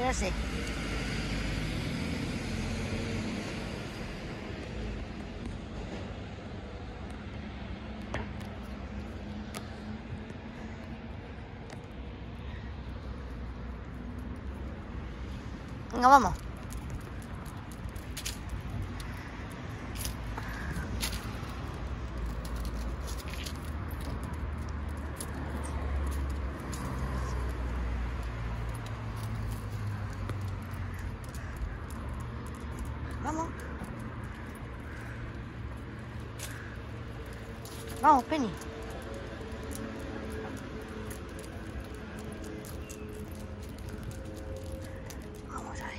ya sé. Venga, vamos. Vamos. Vamos, Penny. Vamos a ver.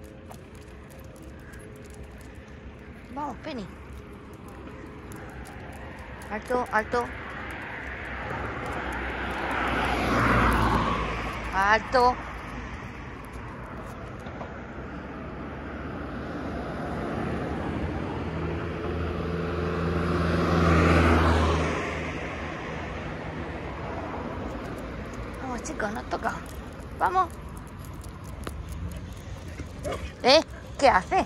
Vamos, Penny. Alto, alto. Alto. Vamos, chicos, nos toca. Vamos. ¿Qué hace?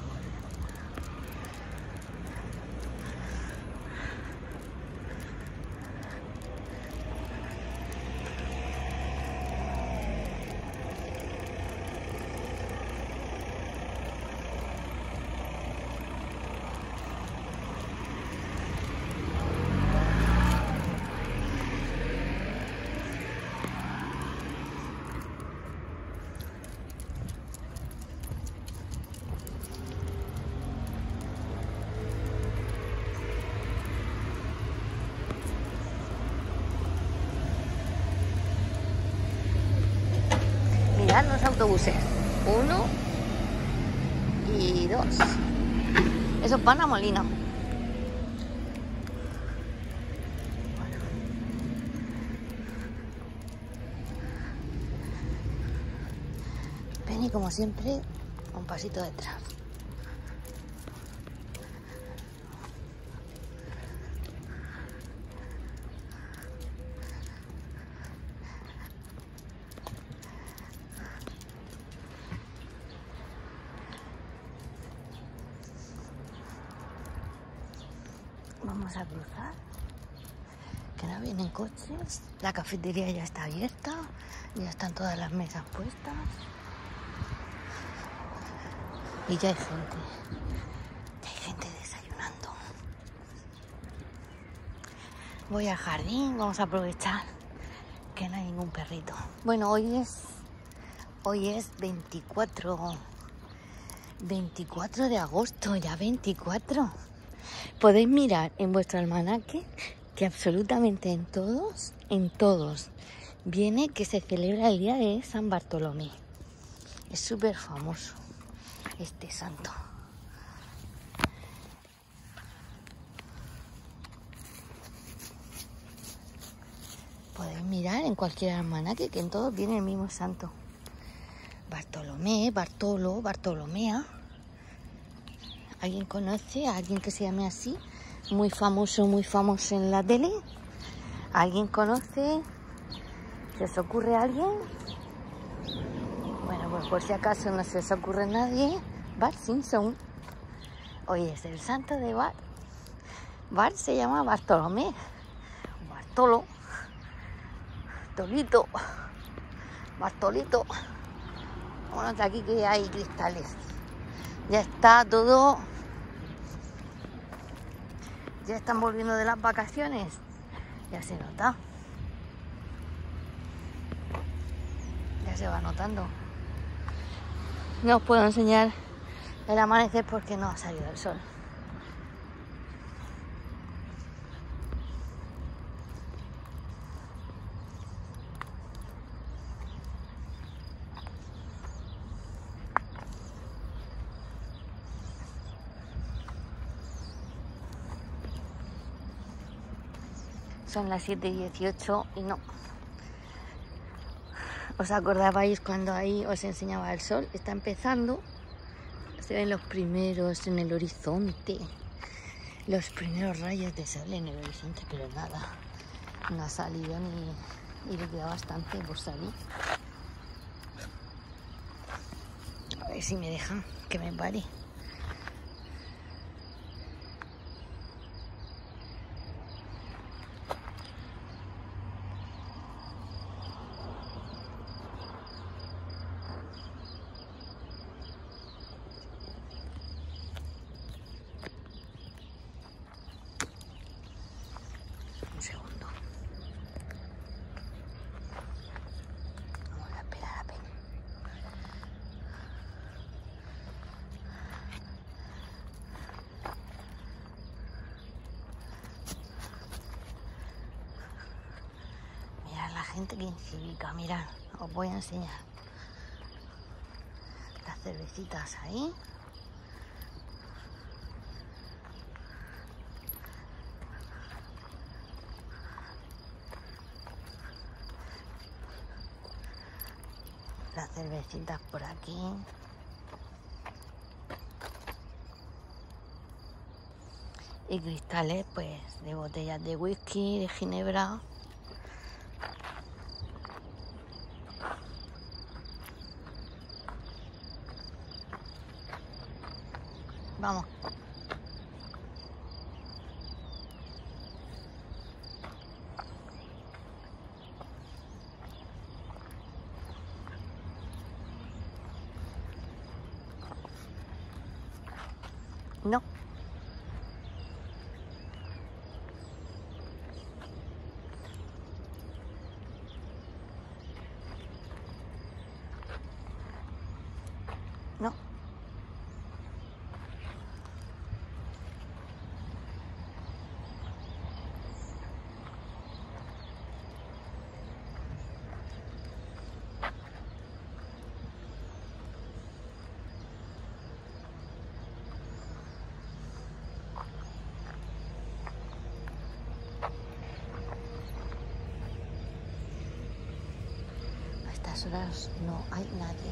Mirad los autobuses. 1 y 2. Esos van a Molina. Bueno. Penny, como siempre, un pasito detrás. Vamos a cruzar, que no vienen coches. La cafetería ya está abierta, ya están todas las mesas puestas y ya hay gente desayunando. Voy al jardín, vamos a aprovechar que no hay ningún perrito. Bueno, hoy es 24 de agosto, ya 24. Podéis mirar en vuestro almanaque que absolutamente en todos viene que se celebra el día de San Bartolomé. Es súper famoso este santo. Podéis mirar en cualquier almanaque que en todos viene el mismo santo. Bartolomé, Bartolo, Bartolomea. ¿Alguien conoce a alguien que se llame así? Muy famoso en la tele. ¿Alguien conoce? ¿Se os ocurre a alguien? Bueno, pues por si acaso no se os ocurre a nadie, Bart Simpson. Hoy es el santo de Bart. Bart se llama Bartolomé. Bartolo. Tolito. Bartolito. Bueno, aquí que hay cristales. Ya está todo. Ya están volviendo de las vacaciones. Ya se nota. Ya se va notando. No os puedo enseñar el amanecer porque no ha salido el sol. Son las 7:18 y no. ¿Os acordabais cuando ahí os enseñaba el sol? Está empezando. Se ven los primeros en el horizonte. Los primeros rayos de sol en el horizonte, pero nada. No ha salido ni le queda bastante por salir. ver si me dejan que me pare. Un segundo. Vamos a esperar a ver. Mirad la gente que incívica, mirad, os voy a enseñar. Las cervecitas ahí. Las cervecitas por aquí. Y cristales, pues, de botellas de whisky, de ginebra. Vamos. No. No. A estas horas no hay nadie.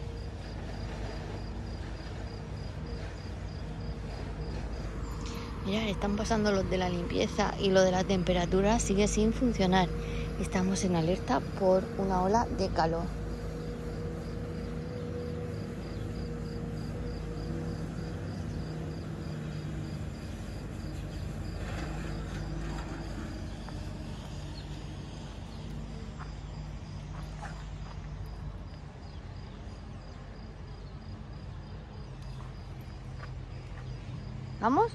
Mirad, están pasando los de la limpieza y lo de la temperatura sigue sin funcionar. Estamos en alerta por una ola de calor. ¿Vamos?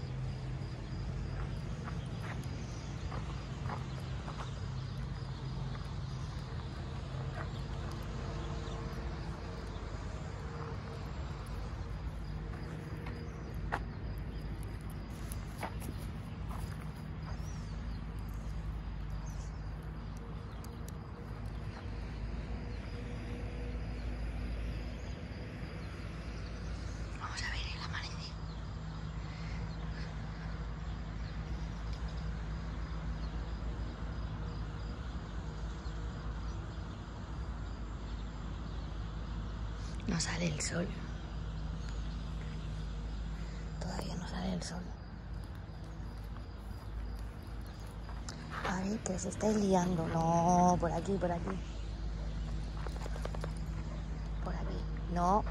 Vamos a ver el amanecer. No sale el sol. Todavía no sale el sol. Ay, que se estáis liando. No, por aquí, por aquí. Por aquí. No.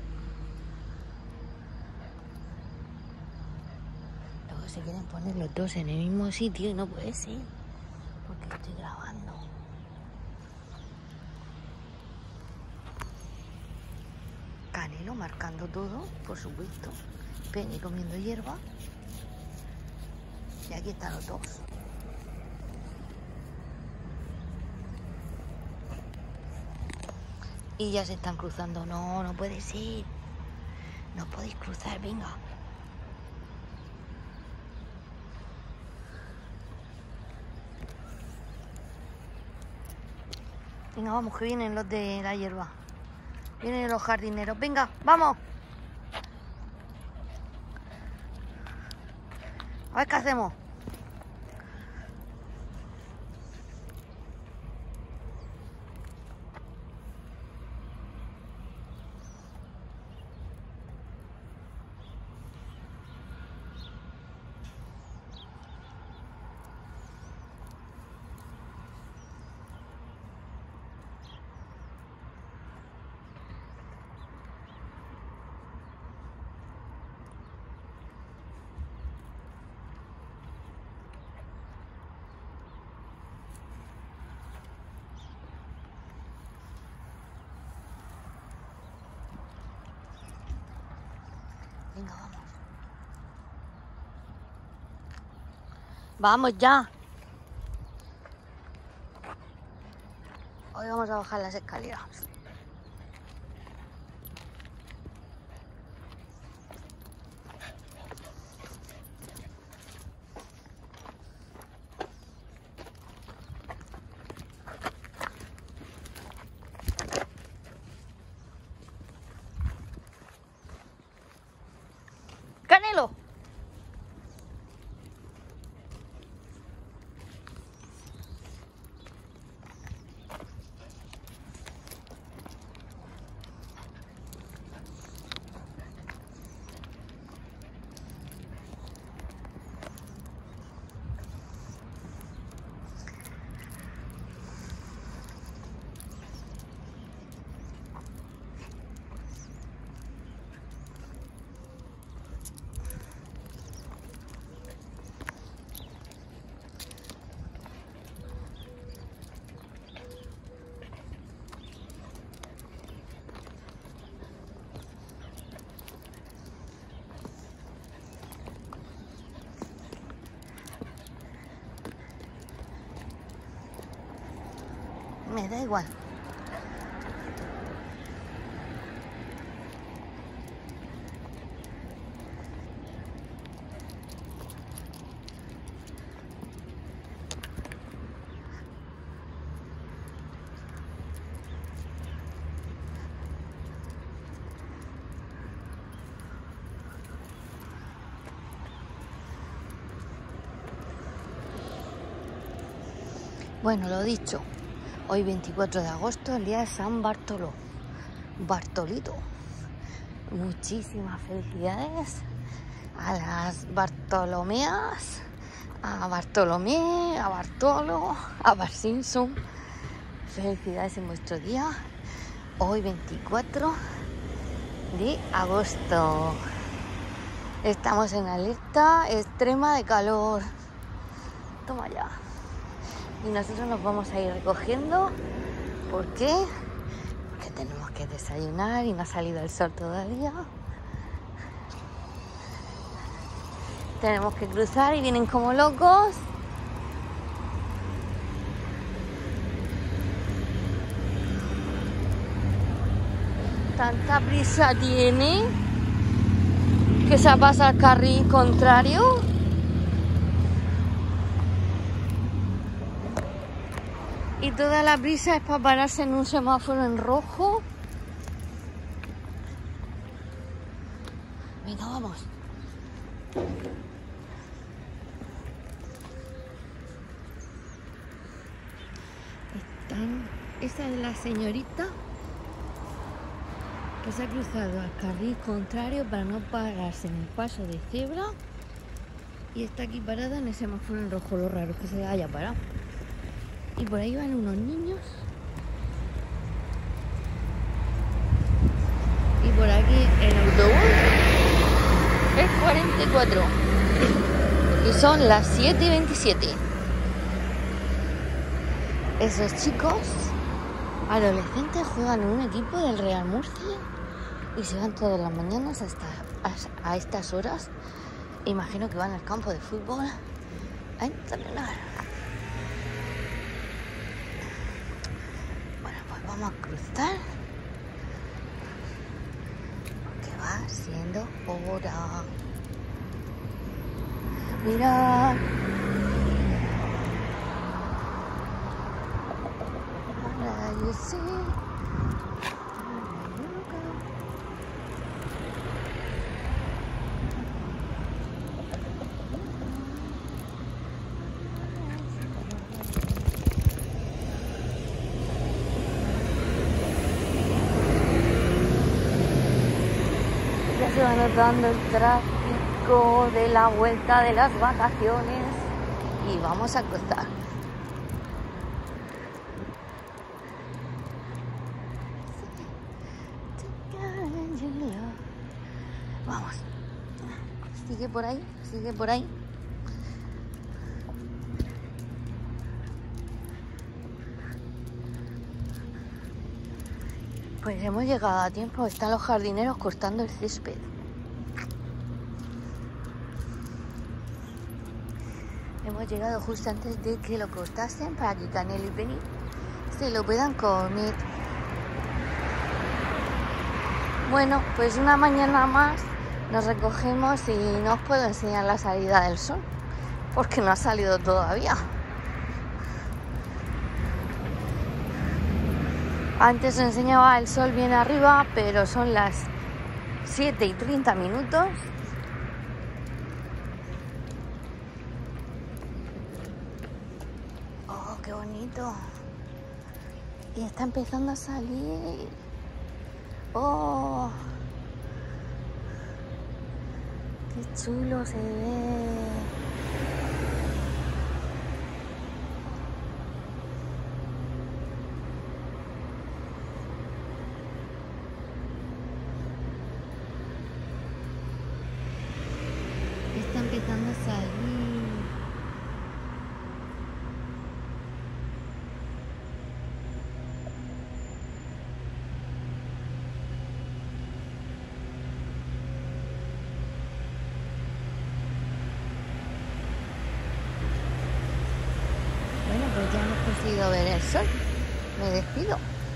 Luego se quieren poner los dos en el mismo sitio y no puede ser. Porque estoy grabando. Canelo marcando todo, por supuesto. Penny comiendo hierba. Y aquí están los dos. Y ya se están cruzando. No, no puede ser. No podéis cruzar, venga. Venga, vamos, que vienen los de la hierba. Vienen los jardineros. Venga, vamos. A ver qué hacemos. Venga, vamos. Vamos ya. Hoy vamos a bajar las escaleras. ¡Canelo! Me da igual. Bueno, lo dicho. Hoy 24 de agosto, el día de San Bartoló. Bartolito. Muchísimas felicidades a las Bartolomeas, a Bartolomé, a Bartolo, a Bar Simpson. Felicidades en vuestro día. Hoy 24 de agosto. Estamos en alerta extrema de calor. Toma ya. Y nosotros nos vamos a ir recogiendo. ¿Por qué? Porque tenemos que desayunar y no ha salido el sol todavía. Tenemos que cruzar y vienen como locos. Tanta prisa tiene que se pasa al carril contrario. Y toda la prisa es para pararse en un semáforo en rojo. Venga, vamos. Esta es la señorita que se ha cruzado al carril contrario para no pararse en el paso de cebra. Y está aquí parada en el semáforo en rojo. Lo raro es que se haya parado. Y por ahí van unos niños. Y por aquí el autobús es 44. Y son las 7:27. Esos chicos adolescentes juegan en un equipo del Real Murcia y se van todas las mañanas hasta a estas horas. Imagino que van al campo de fútbol a entrenar. Vamos a cruzar porque va siendo hora. Mira, se va notando el tráfico de la vuelta de las vacaciones y vamos a cruzar. Vamos. Sigue por ahí, sigue por ahí. Pues hemos llegado a tiempo, están los jardineros cortando el césped. Hemos llegado justo antes de que lo cortasen para que Canelo y Penny se lo puedan comer. Bueno, pues una mañana más nos recogemos y no os puedo enseñar la salida del sol porque no ha salido todavía. Antes os enseñaba el sol bien arriba, pero son las 7:30. Oh, qué bonito. Y está empezando a salir. Oh, qué chulo se ve. Está empezando a salir. Bueno, pues ya hemos conseguido ver el sol. Me despido.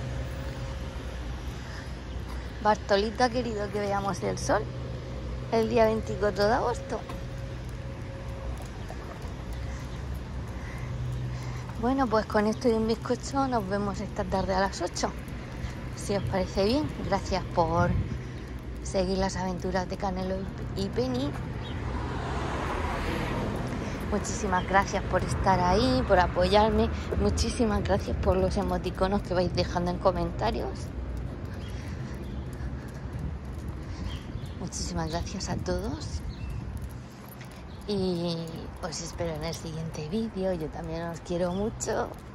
Bartolito ha querido que veamos el sol el día 24 de agosto. Bueno, pues con esto y un bizcocho nos vemos esta tarde a las 8. Si os parece bien, gracias por seguir las aventuras de Canelo y Penny. Muchísimas gracias por estar ahí, por apoyarme. Muchísimas gracias por los emoticonos que vais dejando en comentarios. Muchísimas gracias a todos. Y os espero en el siguiente vídeo. Yo también os quiero mucho.